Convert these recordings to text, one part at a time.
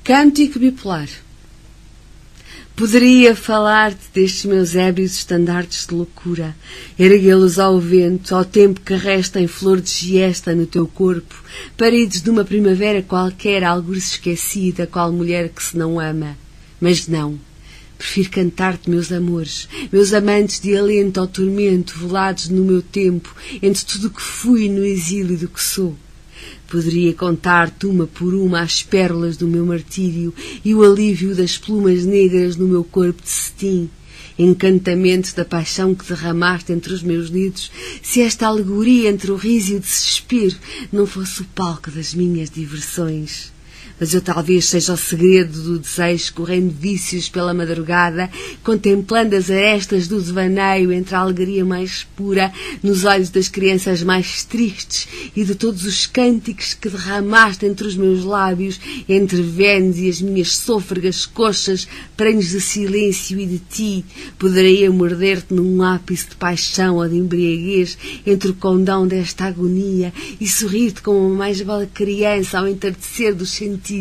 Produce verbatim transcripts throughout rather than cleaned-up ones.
Cântico bipolar. Poderia falar-te destes meus ébrios estandartes de loucura, erguê-los ao vento, ao tempo que resta em flor de giesta no teu corpo, paridos de uma primavera qualquer, algures esquecida, qual mulher que se não ama. Mas não, prefiro cantar-te meus amores, meus amantes de alento ao tormento, velados no meu tempo, entre tudo o que fui no exílio do que sou. Poderia contar-te uma por uma as pérolas do meu martírio e o alívio das plumas negras no meu corpo de cetim, encantamento da paixão que derramaste entre os meus dedos, se esta alegoria entre o riso e o desespero não fosse o palco das minhas diversões. Mas eu talvez seja o segredo do desejo correndo vícios pela madrugada, contemplando as arestas do devaneio entre a alegria mais pura nos olhos das crianças mais tristes e de todos os cânticos que derramaste entre os meus lábios, entre Vênus e as minhas sôfregas coxas, prenhes de silêncio e de ti. Poderei morder-te num ápice de paixão ou de embriaguez entre o condão desta agonia e sorrir-te como a mais bela criança ao entardecer dos sentidos,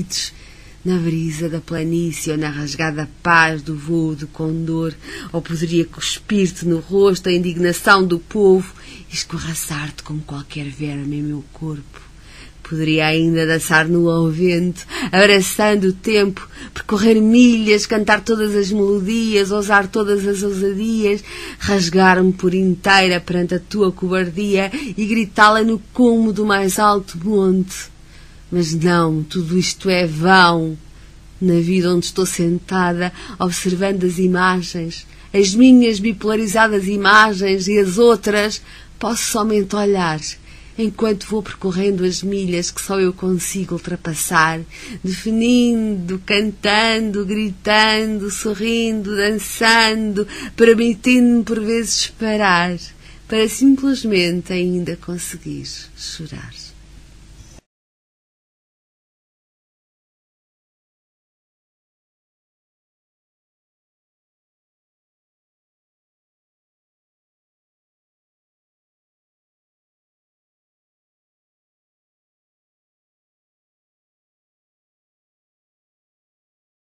na brisa da planície ou na rasgada paz do vôo do condor, ou poderia cuspir-te no rosto a indignação do povo e escorraçar-te como qualquer verme em meu corpo. Poderia ainda dançar nu ao vento, abraçando o tempo, percorrer milhas, cantar todas as melodias, ousar todas as ousadias, rasgar-me por inteira perante a tua cobardia e gritá-la no cume do mais alto monte. Mas não, tudo isto é vão. Na vida onde estou sentada, observando as imagens, as minhas bipolarizadas imagens e as outras, posso somente olhar, enquanto vou percorrendo as milhas que só eu consigo ultrapassar, definindo, cantando, gritando, sorrindo, dançando, permitindo-me por vezes parar, para simplesmente ainda conseguir chorar.